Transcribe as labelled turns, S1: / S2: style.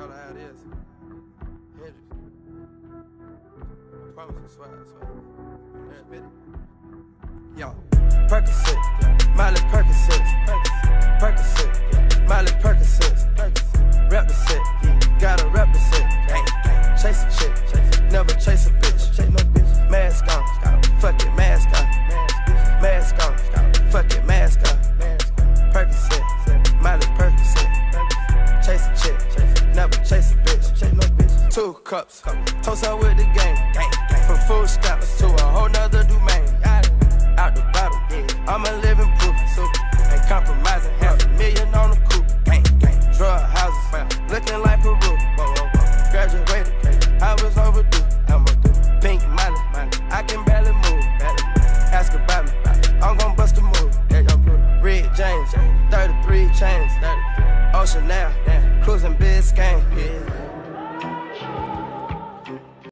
S1: all I had is Hendrix. I promise you, swear. Yo, Percocet, Miley Percocet, Percocet, Miley Percocet, represent, gotta represent, chase a chick, never chase a bitch, mask on, fuck it, mask on, mask on, fuck it, mask on, Percocet, Miley Percocet, chase a chick, never chase a bitch, 2 cups, toast up with the gang, from food stamps to a whole nother domain. Out the bottle, I'm a living proof. Ain't compromising, $500,000 on the coupe. Drug houses, looking like Peru. Graduated, I was overdue. Pink money, I can barely move. Ask about me, I'm gon' bust a move. Red James, 33 chains. Ocean now, cruising Biscayne.